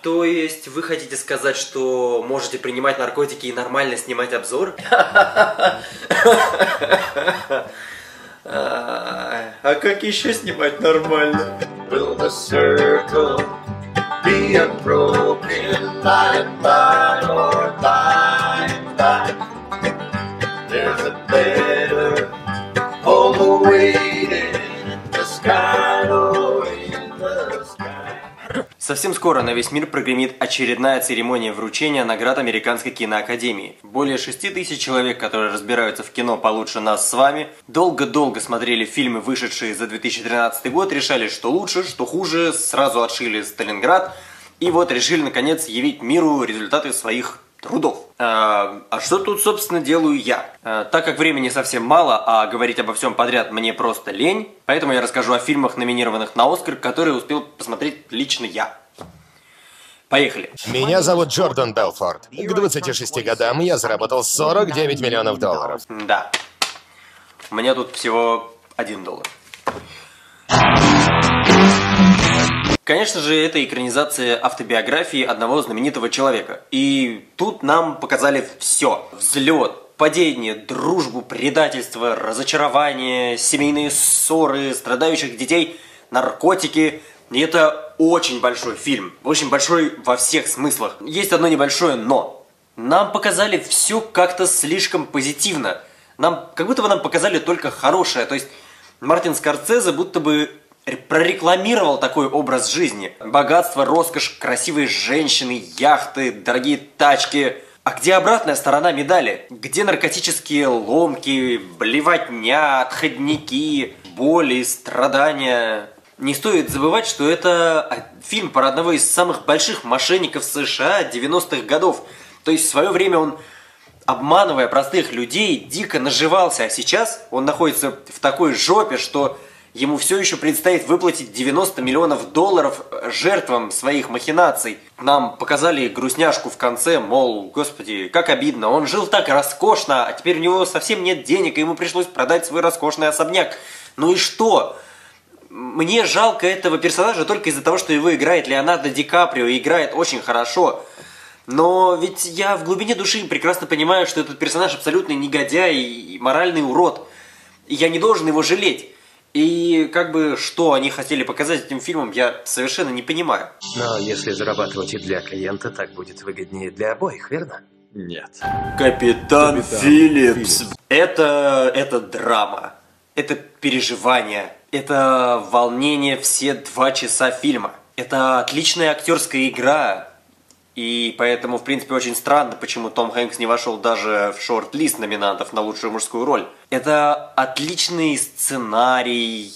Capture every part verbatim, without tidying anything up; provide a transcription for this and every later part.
То есть вы хотите сказать, что можете принимать наркотики и нормально снимать обзор? А как еще снимать нормально? Совсем скоро на весь мир прогремит очередная церемония вручения наград Американской киноакадемии. Более шести тысяч человек, которые разбираются в кино получше нас с вами, долго-долго смотрели фильмы, вышедшие за две тысячи тринадцатый год, решали, что лучше, что хуже, сразу отшили Сталинград, и вот решили, наконец, явить миру результаты своих трудов. А, а что тут, собственно, делаю я? А, так как времени совсем мало, а говорить обо всем подряд мне просто лень, поэтому я расскажу о фильмах, номинированных на Оскар, которые успел посмотреть лично я. Поехали. Меня зовут Джордан Белфорд. К двадцати шести годам я заработал сорок девять миллионов долларов. Да. У меня тут всего один доллар. Конечно же, это экранизация автобиографии одного знаменитого человека. И тут нам показали все. Взлет, падение, дружбу, предательство, разочарование, семейные ссоры, страдающих детей, наркотики. И это очень большой фильм. Очень большой во всех смыслах. Есть одно небольшое «но». Нам показали все как-то слишком позитивно. Нам, как будто бы нам показали только хорошее. То есть Мартин Скорсезе будто бы прорекламировал такой образ жизни. Богатство, роскошь, красивые женщины, яхты, дорогие тачки. А где обратная сторона медали? Где наркотические ломки, блевотня, отходники, боли, страдания? Не стоит забывать, что это фильм про одного из самых больших мошенников США девяностых годов. То есть в свое время он, обманывая простых людей, дико наживался. А сейчас он находится в такой жопе, что ему все еще предстоит выплатить девяносто миллионов долларов жертвам своих махинаций. Нам показали грустняшку в конце, мол, господи, как обидно. Он жил так роскошно, а теперь у него совсем нет денег, и ему пришлось продать свой роскошный особняк. Ну и что? Мне жалко этого персонажа только из-за того, что его играет Леонардо Ди Каприо, и играет очень хорошо. Но ведь я в глубине души прекрасно понимаю, что этот персонаж абсолютный негодяй и моральный урод. И я не должен его жалеть. И как бы что они хотели показать этим фильмом, я совершенно не понимаю. Но если зарабатывать и для клиента, так будет выгоднее для обоих, верно? Нет. Капитан, Капитан Филлипс. Филлипс. Это, это драма. Это переживание. Это волнение все два часа фильма. Это отличная актерская игра. И поэтому, в принципе, очень странно, почему Том Хэнкс не вошел даже в шорт-лист номинантов на лучшую мужскую роль. Это отличный сценарий,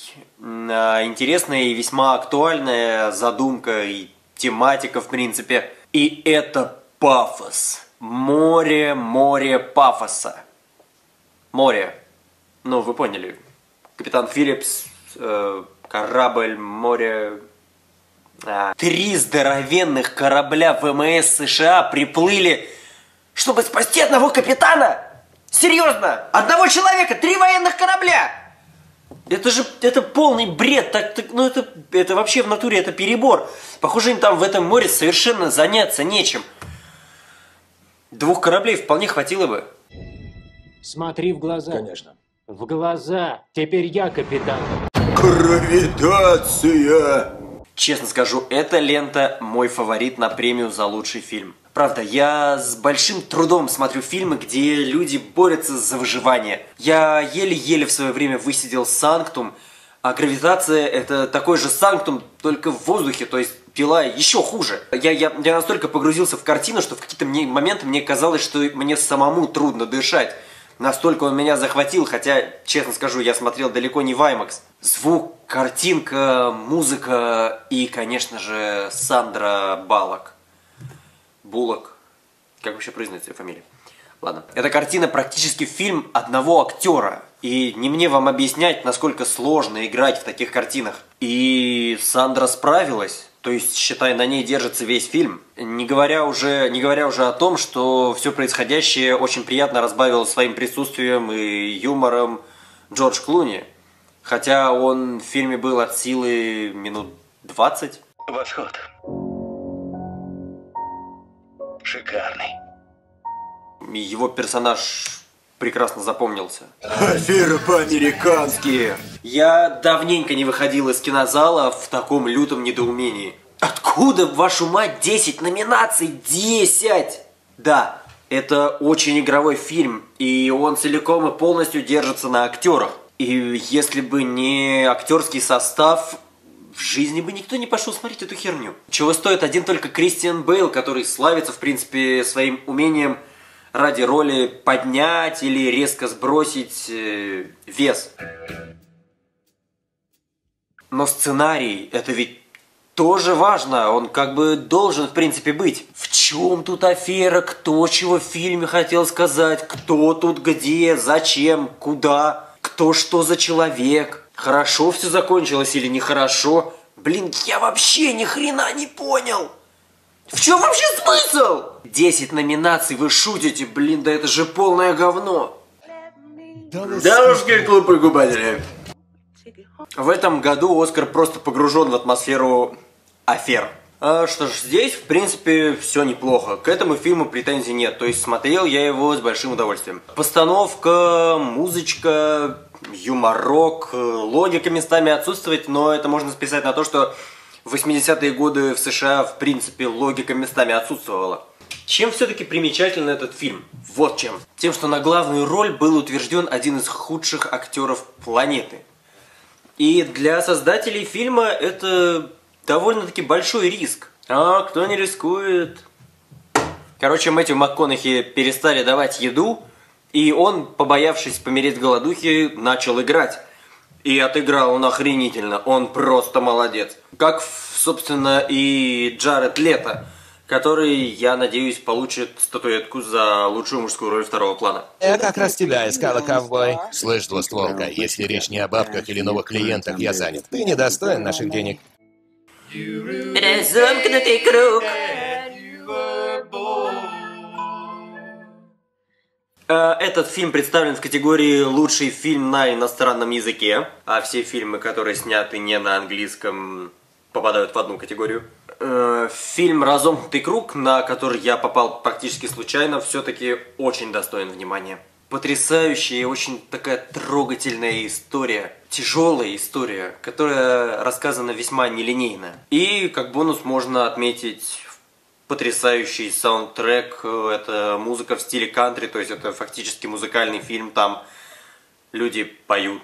интересная и весьма актуальная задумка и тематика, в принципе. И это пафос. Море, море пафоса. Море. Ну, вы поняли. Капитан Филлипс, э, корабль, море... А, три здоровенных корабля ВМС США приплыли, чтобы спасти одного капитана? Серьезно? Одного человека? Три военных корабля? Это же, это полный бред. Так, так, ну это, это вообще в натуре, это перебор. Похоже, им там в этом море совершенно заняться нечем. Двух кораблей вполне хватило бы. Смотри в глаза. Конечно. В глаза. Теперь я капитан. Гравитация! Честно скажу, эта лента мой фаворит на премию за лучший фильм. Правда, я с большим трудом смотрю фильмы, где люди борются за выживание. Я еле-еле в свое время высидел «Санктум», а «Гравитация» — это такой же «Санктум», только в воздухе, то есть «Пила» еще хуже. Я, я, я настолько погрузился в картину, что в какие-то мне, моменты мне казалось, что мне самому трудно дышать. Настолько он меня захватил, хотя, честно скажу, я смотрел далеко не в IMAX. Звук, картинка, музыка и, конечно же, Сандра Баллок. Буллок. Как вообще произносится ее фамилия? Ладно. Эта картина практически фильм одного актера. И не мне вам объяснять, насколько сложно играть в таких картинах. И Сандра справилась. То есть, считай, на ней держится весь фильм. Не говоря уже, не говоря уже о том, что все происходящее очень приятно разбавило своим присутствием и юмором Джордж Клуни. Хотя он в фильме был от силы минут двадцать. Восход. шикарный. Его персонаж прекрасно запомнился. Афера по-американски. Я давненько не выходил из кинозала в таком лютом недоумении. Откуда, вашу мать, десять номинаций? десять! Да, это очень игровой фильм, и он целиком и полностью держится на актерах. И если бы не актерский состав, в жизни бы никто не пошел смотреть эту херню. Чего стоит один только Кристиан Бейл, который славится, в принципе, своим умением ради роли поднять или резко сбросить э, вес. Но сценарий, это ведь тоже важно, он как бы должен, в принципе, быть. В чем тут афера, кто чего в фильме хотел сказать, кто тут где, зачем, куда, кто что за человек, хорошо все закончилось или нехорошо. Блин, я вообще ни хрена не понял. В чем вообще смысл? десять номинаций, вы шутите, блин, да это же полное говно. Да уж, как глупые губатели. В этом году Оскар просто погружен в атмосферу афер. А что ж, здесь, в принципе, все неплохо. К этому фильму претензий нет, то есть смотрел я его с большим удовольствием. Постановка, музычка, юморок, логика местами отсутствует, но это можно списать на то, что в восьмидесятые годы в США, в принципе, логика местами отсутствовала. Чем все-таки примечателен этот фильм? Вот чем. Тем, что на главную роль был утвержден один из худших актеров планеты. И для создателей фильма это довольно-таки большой риск. А кто не рискует? Короче, Мэтью МакКонахи перестали давать еду, и он, побоявшись помереть с голодухи, начал играть. И отыграл он охренительно, он просто молодец. Как, собственно, и Джаред Лето, который, я надеюсь, получит статуэтку за лучшую мужскую роль второго плана. Я как раз тебя искала, ковбой. Слышь, двустволка, если речь не о бабках или новых клиентах, я занят. Ты недостоин наших денег. Разомкнутый круг. Этот фильм представлен в категории «Лучший фильм на иностранном языке», а все фильмы, которые сняты не на английском, попадают в одну категорию. Фильм «Разомкнутый круг», на который я попал практически случайно, все-таки очень достоин внимания. Потрясающая и очень такая трогательная история, тяжелая история, которая рассказана весьма нелинейно. И как бонус можно отметить потрясающий саундтрек, это музыка в стиле кантри, то есть это фактически музыкальный фильм, там люди поют.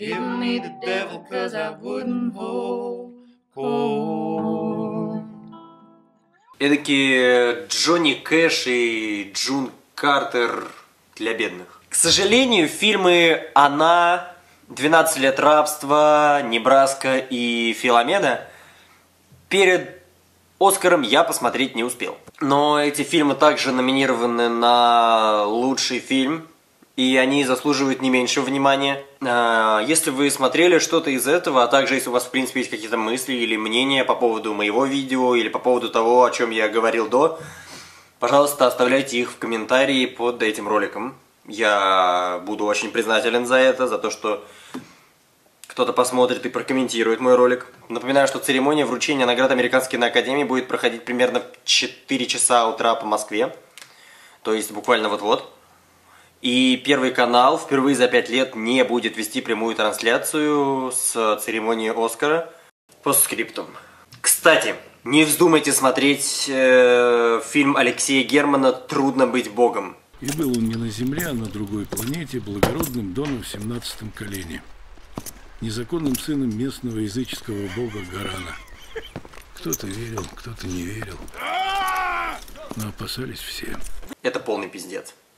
Эдакие Джонни Кэш и Джун Картер для бедных. К сожалению, фильмы «Она», «двенадцать лет рабства», «Небраска» и «Филомена» перед Оскаром я посмотреть не успел. Но эти фильмы также номинированы на лучший фильм, и они заслуживают не меньшего внимания. Если вы смотрели что-то из этого, а также если у вас в принципе есть какие-то мысли или мнения по поводу моего видео, или по поводу того, о чем я говорил до, пожалуйста, оставляйте их в комментарии под этим роликом. Я буду очень признателен за это, за то, что кто-то посмотрит и прокомментирует мой ролик. Напоминаю, что церемония вручения наград Американской киноакадемии будет проходить примерно в четыре часа утра по Москве. То есть буквально вот-вот. И Первый канал впервые за пять лет не будет вести прямую трансляцию с церемонии Оскара по скриптум. Кстати, не вздумайте смотреть э, фильм Алексея Германа «Трудно быть богом». И был он не на Земле, а на другой планете, благородным доном в семнадцатом колене. Незаконным сыном местного языческого бога Гарана. Кто-то верил, кто-то не верил. Но опасались все. Это полный пиздец.